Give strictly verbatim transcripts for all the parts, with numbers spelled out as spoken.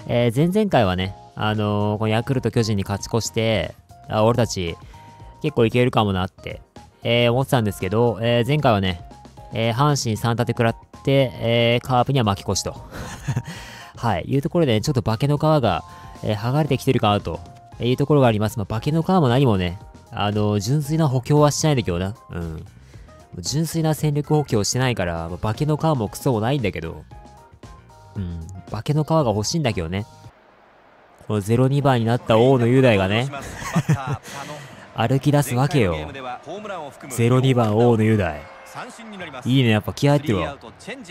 えー、前々回はね、あのー、このヤクルト巨人に勝ち越して、あ、俺たち結構いけるかもなって、えー、思ってたんですけど、えー、前回はね、えー、阪神さん立て食らって、えー、カープには負け越しと。はい、いうところで、ね、ちょっと化けの皮が、えー、剥がれてきてるかなというところがあります。まあ、化けの皮も何もね、あのー、純粋な補強はしてないんだけどな。うん。純粋な戦力補強してないから、まあ、化けの皮もクソもないんだけど、うん、化けの皮が欲しいんだけどね。このゼロにばんになった大野雄大がね、歩き出すわけよ。ゼロにばん大野雄大。いいね、やっぱ気合入ってるわ。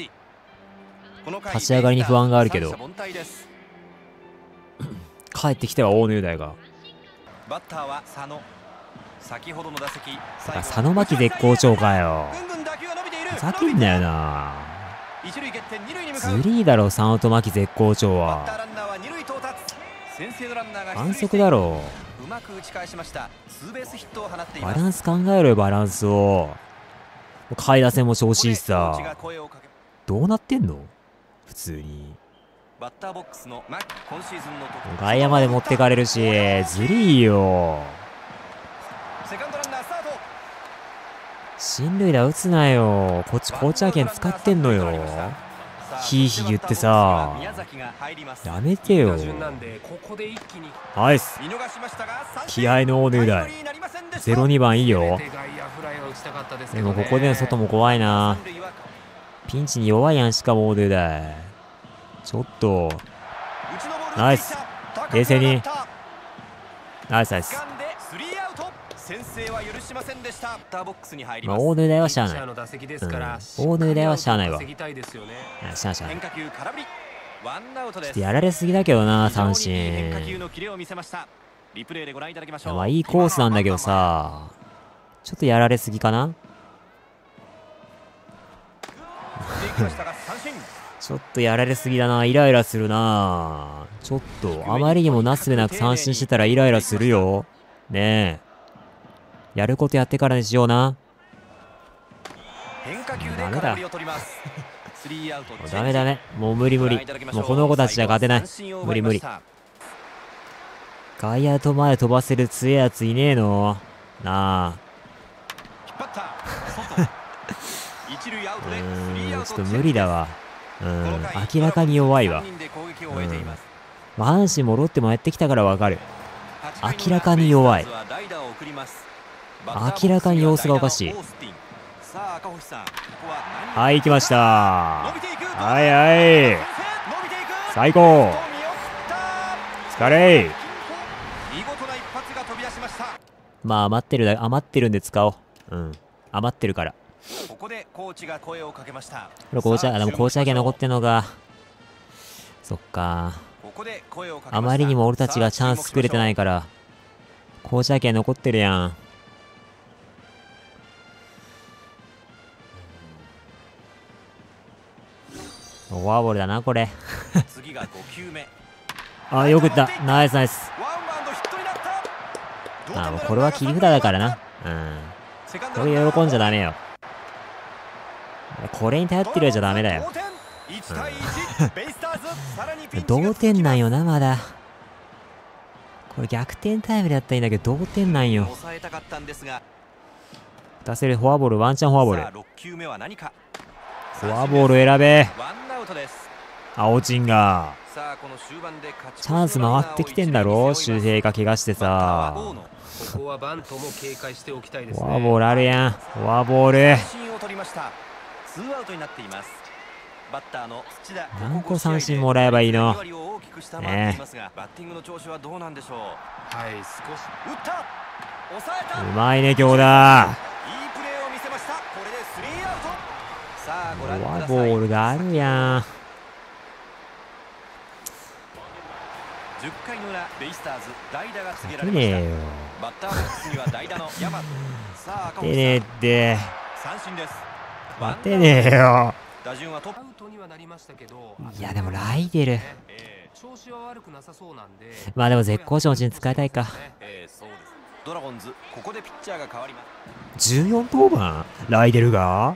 立ち上がりに不安があるけど。帰ってきたわ、大野雄大が。 バッターは佐野。先ほどの打席、 佐野巻絶好調かよ。ふざけんなよな。ずりーだろ、佐野と巻絶好調は。反則だろ。バランス考えろよ、バランスを。下位打線も調子いいしさ。どうなってんの普通に。外野まで持ってかれるし、ずりーよ。進塁打打つなよ。こっちコーチャー権使ってんのよ。ヒーヒー言ってさ。やめてよ。ナイス。気合の大野雄大。ゼロにばんいいよ。でもここでの外も怖いな。ピンチに弱いやん、しかも大野雄大。ちょっと。ナイス。冷静に。ナイスナイス。 先制は許しませんでした。バッターボックスに入りまあ、 ます。 大野雄大はしゃあない。うん、大野雄大はしゃあないわ。しゃあしゃあない。ちょっとやられすぎだけどな、三振。まあいいコースなんだけどさ、ちょっとやられすぎかな。ちょっとやられすぎだな。イライラするな。ちょっとあまりにもなすすべなく三振してたらイライラするよ。ねえ。やることやってからにしような。ダメだ。ダメダメ。もう無理無理。もうこの子たちじゃ勝てない。無理無理。外野と前飛ばせる強いやついねえのなあ。うーん、ちょっと無理だわ。うん、明らかに弱いわ。うん。まあ、阪神もロッテもやってきたからわかる。明らかに弱い。明らかに様子がおかしい。はい、行きました。はいはい。最高。疲れ。まあ余ってるだ余ってるんで使おう。うん。余ってるから。 ここでコーチが声をかけました。 これコーチャー、でもコーチャー権残ってんのが。そっか。あまりにも俺たちがチャンス作れてないから。コーチャー権残ってるやん。フォアボールだなこれ。あ、よく打った。ナイスナイス。あ、もうこれは切り札だからな。うん。これ喜んじゃダメよ。これに頼ってるじゃダメだよ。うん、同点なんよな、まだ。これ逆転タイムでやったらいいんだけど、同点なんよ。出せるフォアボール、ワンチャンフォアボール。フォアボール選べ。青チンが。チャンス回ってきてんだろ、周平が怪我してさ。フォアボールあるやん。フォアボール。何個三振もらえばいいの。ねえ。うまいね、今日だ。フォアボールがあるやん。勝てねえよ。勝てねえって。勝てねえよ。いやでもライデル。まあでも絶好調のうちに使いたいか。じゅうよん登板ライデルが。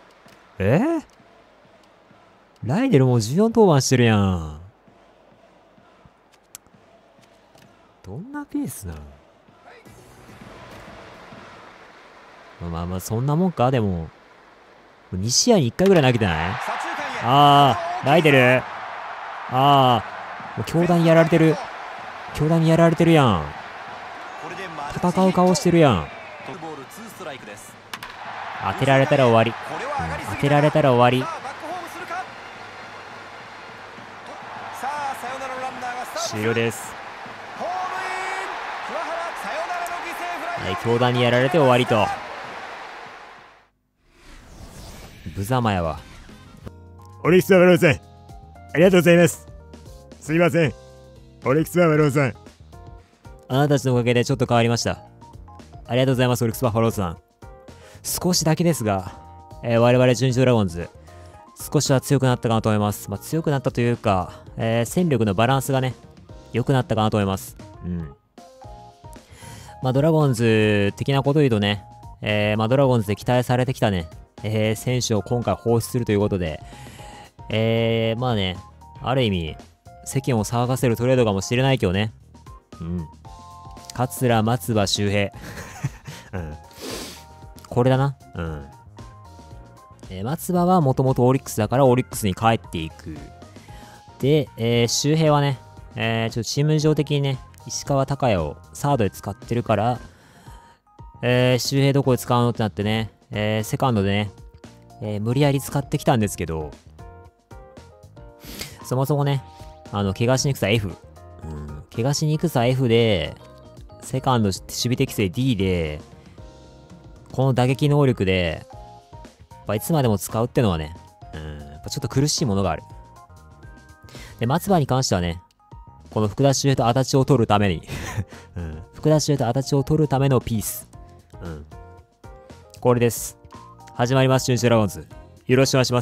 えー、ライデルもうじゅうよん登板してるやん。 どんなペースなの。まあまあそんなもんか。でもに試合にいっかいぐらい投げてない？ああライデル、ああもう強打にやられてる、強打にやられてるやん。戦う顔してるやん。当てられたら終わり、うん、当てられたら終わり。終了です。はい、強打にやられて終わりと。無様やわ。 オリックスバファローズさん、ありがとうございます。すいません、オリックスバファローズさん。 あなたたちのおかげでちょっと変わりました。ありがとうございます、オリックスバファローズさん。少しだけですが、えー、我々中日ドラゴンズ、少しは強くなったかなと思います。まあ、強くなったというか、えー、戦力のバランスがね、良くなったかなと思います。うん。まあ、ドラゴンズ的なこと言うとね、えー、まあ、ドラゴンズで期待されてきたね、えー、選手を今回放出するということで、えー、まあね、ある意味、世間を騒がせるトレードかもしれないけどね。うん。桂松葉周平。うん。これだな。うん。えー、松葉はもともとオリックスだからオリックスに帰っていく。で、えー、周平はね、えー、ちょっとチーム上的にね、石川昂弥をサードで使ってるから、えー、周平どこで使うのってなってね、えー、セカンドでね、えー、無理やり使ってきたんですけど、そもそもね、あの、怪我しにくさ F。うん、怪我しにくさ F で、セカンド守備適性 D で、この打撃能力で、まあ、いつまでも使うってのはね、うん、やっぱちょっと苦しいものがある。で、松葉に関してはね、この福田周平と足立を取るために、うん、福田周平と足立を取るためのピース。うん。これです。始まります、中日ドラゴンズ。よろしくお願いします。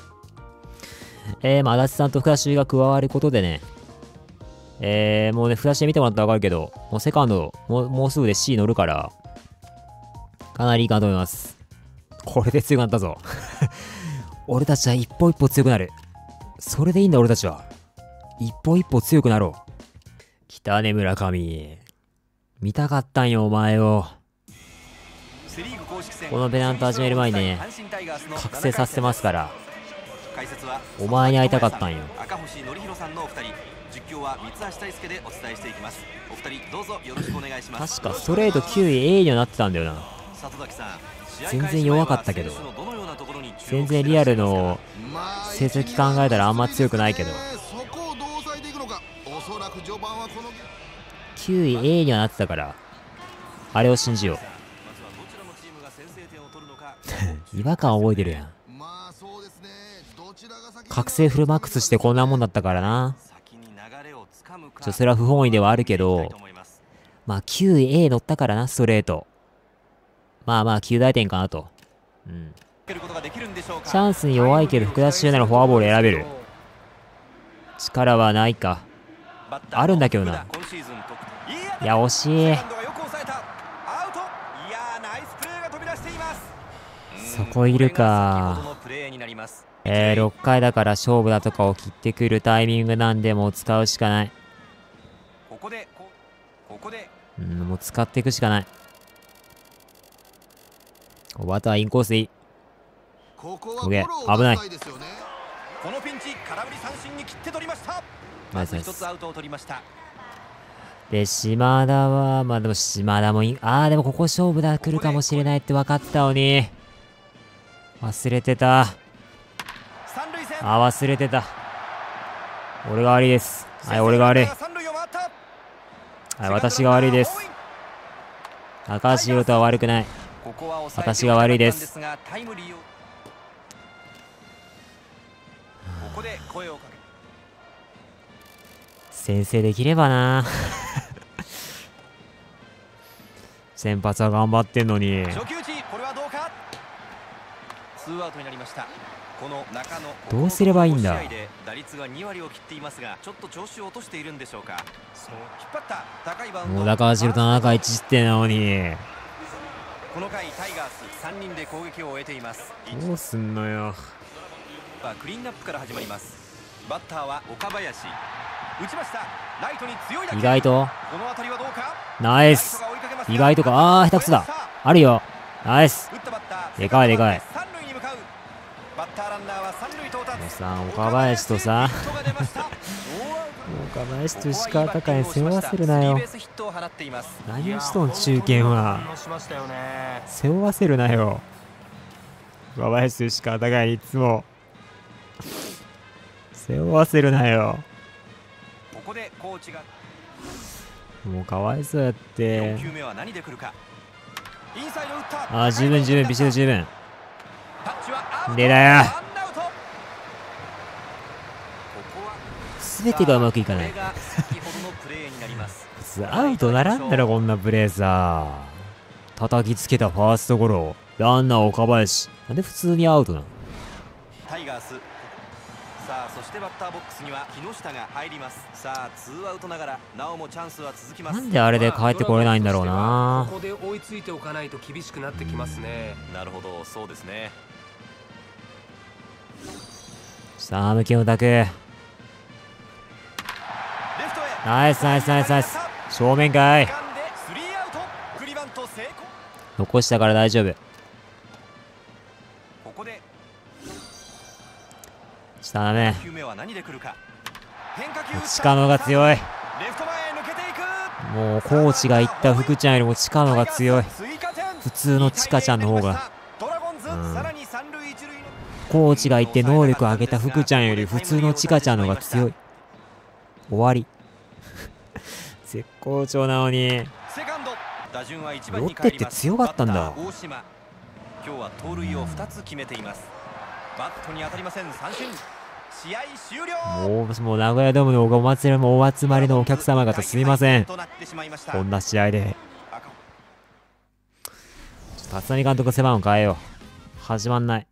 えー、まあ、足立さんと福田周平が加わることでね、えー、もうね、フラッシュで見てもらったらわかるけど、もうセカンド、もう、もうすぐで C 乗るから、かなりいいかなと思います。これで強くなったぞ。俺たちは一歩一歩強くなる。それでいいんだ、俺たちは。一歩一歩強くなろう。来たね、村上。見たかったんよ、お前を。このペナント始める前にね、覚醒させてますから。お前に会いたかったんよ。 赤星則弘さんのお二人、実況は三橋大輔でお伝えしていきます。お二人どうぞよろしくお願いします。 確かストレートきゅうい A にはなってたんだよな。全然弱かったけど、全然リアルの成績考えたらあんま強くないけど、きゅうい A にはなってたから、あれを信じよう。違和感覚えてるやん。覚醒フルマックスしてこんなもんだったからな。ちょそれは不本意ではあるけど、まあ きゅうい A 乗ったからな、ストレート。まあまあきゅう大点かなと。うん。チャンスに弱いけど福田周ならフォアボール選べる。力はないか。あるんだけどな。いや惜しい。そこいるか。えー、ろっかいだから勝負だとかを切ってくるタイミングなんでもう使うしかない。うん、もう使っていくしかない。あとはインコースでいい。オッケー、危ない。 このピンチ、空振り三振に切って取りました。 ナイスナイス。 一つアウトを取りました。 で、島田は、まあでも島田もいい。ああ、でもここ勝負だ、来るかもしれないって分かったのに。忘れてた。ああ、忘れてた。俺が悪いです。はい、俺が悪い。はい、私が悪いです。高橋宏斗は悪くない。私が悪いです。先制できればな。先発は頑張ってんのに。どうすればいいんだ。もう高橋宏斗ななかいいち失点なのに。 この回タイガースさんにんで攻撃を終えています。 どうすんのよ。 クリーンナップから始まります。バッターは岡林。 打ちました。ライトに強い打球。 意外とこの当たりはどうか。 ナイス。意外とか。ああ、下手くそだ。あるよ。ナイス。でかいでかい。もうさ、岡林とさ岡林と石川昂弥背負わせるなよ。何をしとん中堅は。背負わせるなよ。岡林と石川昂弥いつも背負わせるなよ。 ここでコーチがもうかわいそうやって。 よん球目は何で来るか。インサイド打った。 ああ、十分十分ビシッと十分でだよ。全てがうまくいかないアウトならんだろこんなプレーさ。叩きつけたファーストゴロ、ランナー岡林。なんで普通にアウトなの。 タイガース。さあそしてバッターボックスには木下が入ります。さあツーアウトながらなおもチャンスは続きます。 なんであれで帰ってこれないんだろうな。 ここで追いついておかないと厳しくなってきますね。 なるほど、そうですね。 さあ向きのタク。ナイスナイスナイスナイス。正面かい。残したから大丈夫。 ここで下だね。 近野が強い。もうコーチが言った福ちゃんよりも近野が強い。普通のチカちゃんの方が、うん、コーチが言って能力を上げた福ちゃんより普通のチカちゃんの方が強い。終わり絶好調なのに。ロッテって強かったんだ。 今日は盗塁をふたつ決めています。バットに当たりません。三振。試合終了。 もうもう名古屋ドームのお祭りもお集まりのお客様方すいません。こんな試合で。立浪監督背番号変えよう。始まんない。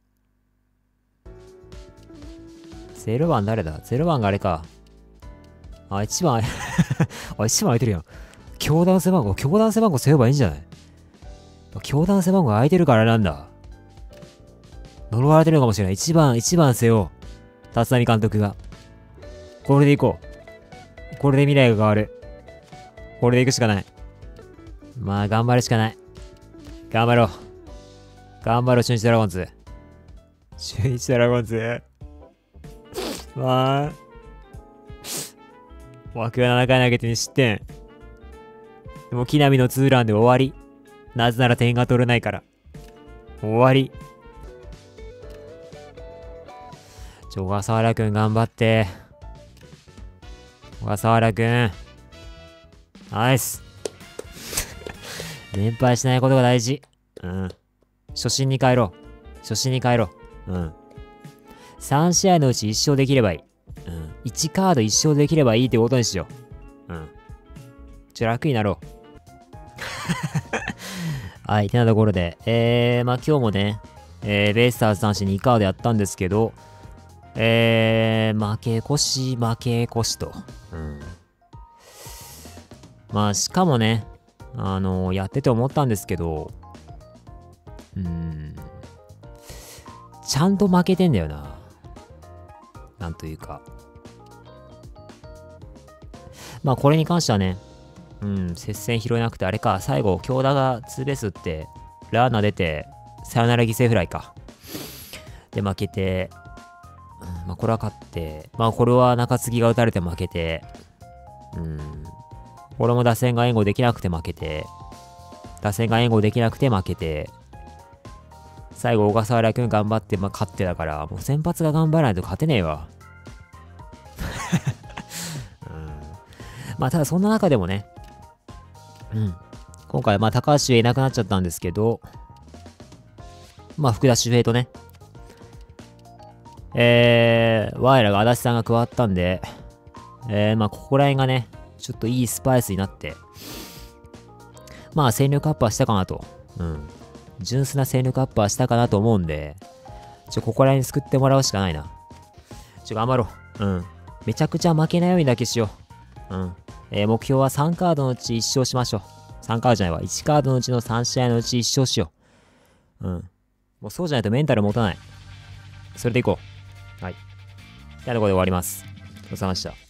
ゼロばん誰だ。ゼロばんがあれか。あ、いちばんあ、いちばん空いてるやん。教団背番号、教団背番号背負えばいいんじゃない。教団背番号空いてるからなんだ。呪われてるのかもしれない。いちばん、いちばん背負う。立浪監督が。これでいこう。これで未来が変わる。これでいくしかない。まあ、頑張るしかない。頑張ろう。頑張ろう、中日ドラゴンズ。中日ドラゴンズ。まあ。枠がななかい投げてに失点。でも木浪のツーランで終わり。なぜなら点が取れないから。終わり。ちょ、小笠原くん頑張って。小笠原くん。ナイス。連敗しないことが大事。うん。初心に帰ろう。初心に帰ろう。うん。さん試合のうちいっ勝できればいい。うん。いちカードいち勝できればいいってことにしよう。うん。ちょ、楽になろう。はい、てなところで、えー、まあ今日もね、えー、ベイスターズ男子にカードやったんですけど、えー、負け越し、負け越しと。うん。まあ、しかもね、あのー、やってて思ったんですけど、うーん、ちゃんと負けてんだよな。なんというか。まあ、これに関してはね、うん、接戦拾えなくて、あれか、最後、京田がツーベース打って、ランナー出て、サヨナラ犠牲フライか。で、負けて、うん、まあ、これは勝って、まあ、これは中継ぎが打たれて負けて、うん、これも打線が援護できなくて負けて、打線が援護できなくて負けて、最後、小笠原くん頑張って、まあ、勝ってだから、もう先発が頑張らないと勝てねえわ。うん、まあ、ただそんな中でもね、うん。今回、まあ、高橋はいなくなっちゃったんですけど、まあ、福田周平とね、えー、我らが足立さんが加わったんで、えー、まあ、ここら辺がね、ちょっといいスパイスになって、まあ、戦力アップはしたかなと。うん。純粋な戦力アップはしたかなと思うんで、ちょ、ここら辺救ってもらうしかないな。ちょ、頑張ろう。うん。めちゃくちゃ負けないようにだけしよう。うん。えー、目標はさんカードのうちいち勝しましょう。さんカードじゃないわ。いちカードのうちのさん試合のうちいち勝しよう。うん。もうそうじゃないとメンタル持たない。それでいこう。はい。じゃあ、ところで終わります。お疲れ様でした。